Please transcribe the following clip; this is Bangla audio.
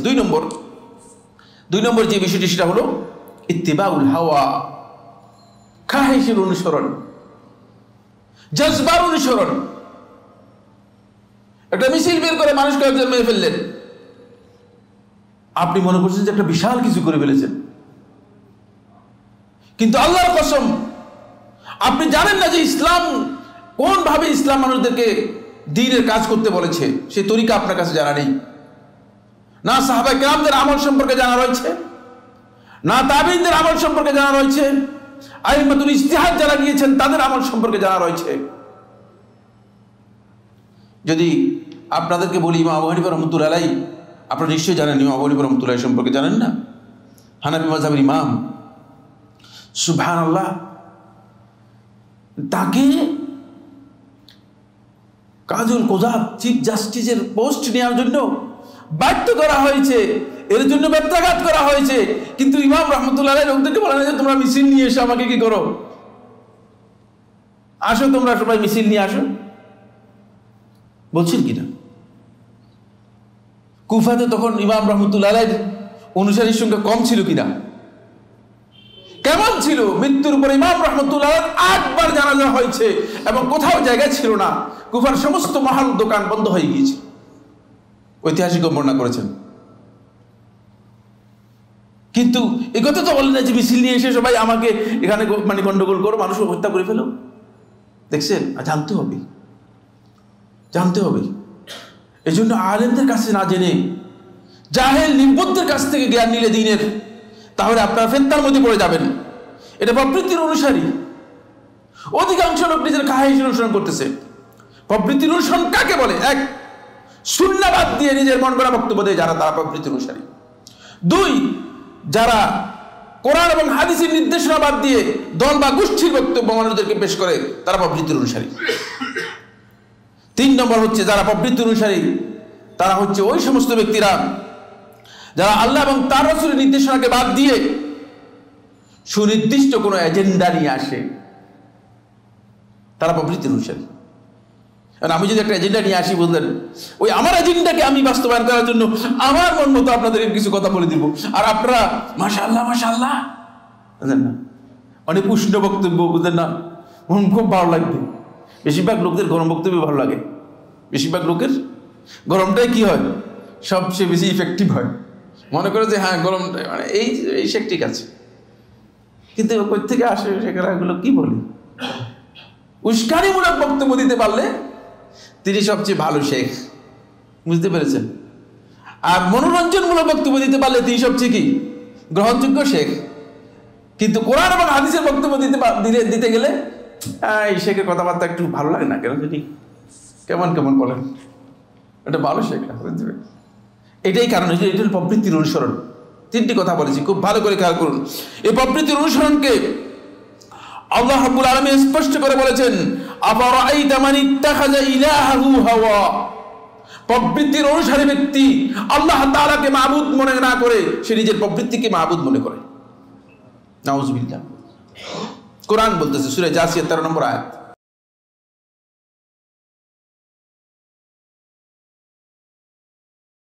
দুই নম্বর যে বিষয়টি সেটা হলো ইত্তিবাউল হাওয়া, খাহেশের অনুসরণ, জজবার অনুসরণ। একটা মিছিল বের করে মানুষকে একজন মেরে ফেললেন, আপনি মনে করছেন যে একটা বিশাল কিছু করে ফেলেছেন, কিন্তু আল্লাহর কসম আপনি জানেন না যে ইসলাম কোন ভাবে ইসলাম মানুষদেরকে দ্বীনের কাজ করতে বলেছে, সেই তরিকা আপনার কাছে জানা নেই। না সাহাবায়ে কেরামদের আমল সম্পর্কে জানা রয়েছে, না তাবেঈনদের আমল সম্পর্কে জানা রয়েছে, আইম্মাতুল ইজতিহাদ যারা গিয়েছেন তাদের আমল সম্পর্কে জানা রয়েছে। যদি আপনাদেরকে বলি ইমাম আবু হানিফা রাহমাতুল্লাহি আলাইহি, আপনারা নিশ্চয়ই জানেন ইমাম আবু হানিফা রাহমাতুল্লাহি আলাইহি সম্পর্কে, জানেন না? হানাফি মাযহাবের ইমাম, সুবহানাল্লাহ। তাকে কাজুল কোজাব চিফ জাস্টিসের পোস্ট নেওয়ার জন্য বাধ্য করা হয়েছে, এর জন্য ব্যত্যাঘাত করা হয়েছে, কিন্তু ইমাম রাহমাতুল্লাহি আলাইহি লোকদেরকে বলেন যে তোমরা মিছিল নিয়ে এসে আমাকে কি করো, আসো তোমরা সবাই মিছিল নিয়ে আসো। বলছেন কিনা? কুফাতে তখন ইমাম রাহমাতুল্লাহি আলাইহির অনুসারীর সংখ্যা কম ছিল কিনা? কেমন ছিল? মৃত্যুর উপরে ইমাম রাহমাতুল্লাহি আলাইহি 8 বার জানাজা হয়েছে এবং কোথাও জায়গা ছিল না, কুফার সমস্ত মহল দোকান বন্ধ হয়ে গিয়েছে। ঐতিহাসিক বর্ণনা করেছেন। কিন্তু এই কথা তো বলেন না যে মিছিল নিয়ে এসে সবাই আমাকে এখানে মানে গন্ডগোল করো, মানুষ হত্যা করে ফেলো। দেখছেন? জানতে হবে, জানতে হবে। এই জন্য আলেমদের কাছে না জেনে জাহেল নির্বুদ্ধের কাছ থেকে জ্ঞান নিলে দ্বীনের, তাহলে আপনারা ফিতনার মধ্যে পড়ে যাবেন। এটা প্রবৃত্তির অনুসারী। অধিকাংশ লোক নিজের খাহেশ অনুসরণ করতেছে। প্রবৃত্তির অনুসরণ কাকে বলে? এক, সুন্নাহবাদ দিয়ে নিজের মন গড়া বক্তব্য দেয় যারা, তারা প্রবৃত্তির অনুসারী। 2, যারা কোরআন এবং হাদিসের নির্দেশনা বাদ দিয়ে দল বা গোষ্ঠীর বক্তব্য মানুষদেরকে পেশ করে, তারা প্রবৃত্তির অনুসারী। 3 নম্বর হচ্ছে যারা প্রবৃত্তির অনুসারী, তারা হচ্ছে ওই সমস্ত ব্যক্তিরা যারা আল্লাহ এবং তার রাসূলের নির্দেশনাকে বাদ দিয়ে সুনির্দিষ্ট কোনো এজেন্ডা নিয়ে আসে, তারা প্রবৃত্তির অনুসারী। আমি যদি একটা এজেন্ডা নিয়ে আসি, বুঝলেন, ওই আমার এজেন্ডাকে আমি বাস্তবায়ন করার জন্য আমার মন মতো আপনাদেরকে কিছু কথা বলে দিব, আর আপনারা মাশাআল্লাহ মাশাআল্লাহ, বুঝলেন না, অনেক উষ্ণ বক্তব্য, বুঝলেন না, খুব ভালো লাগবে। বেশিরভাগ লোকদের গরম বক্তব্য ভালো লাগে। বেশিরভাগ লোকের গরমটাই কি হয়, সবচেয়ে বেশি ইফেক্টিভ হয়। মনে করে যে হ্যাঁ গরমটা মানে এই শেখ ঠিক আছে, কিন্তু কই থেকে আসে সেখানে এগুলো কি বলে? উস্কানিমূলক বক্তব্য দিতে পারলে তিনি সবচেয়ে ভালো শেখ, বুঝতে পেরেছেন? আর মনোরঞ্জনমূলক বক্তব্য দিতে পারলে তিনি সবচেয়ে কি গ্রহণযোগ্য শেখ। কিন্তু কোরআন এবং হাদিসের বক্তব্য দিতে গেলে এই শেখের কথাবার্তা একটু ভালো লাগে না, কেন জানি কেমন কেমন বলেন, এটা ভালো শেখ না, বুঝতে পেরেছেন? এটাই কারণ, এটা প্রবৃত্তির অনুসরণ। 3টি কথা বলেছি, খুব ভালো করে খেয়াল করুন। এই প্রবৃত্তির অনুসরণকে আল্লাহ রাব্বুল আলামিন স্পষ্ট করে বলেছেন, আফারাআইতা মান ইত্তাখাযা ইলাহাহু হাওয়া। প্রবৃত্তির অনুসারী ব্যক্তি আল্লাহ তাআলাকে মাবুদ মনে না করে সে নিজের প্রবৃত্তিকে মাবুদ মনে করে। নাউযুবিল্লাহ। কোরআন বলতেছে সূরা জাসিয়া 13 নম্বর আয়াত।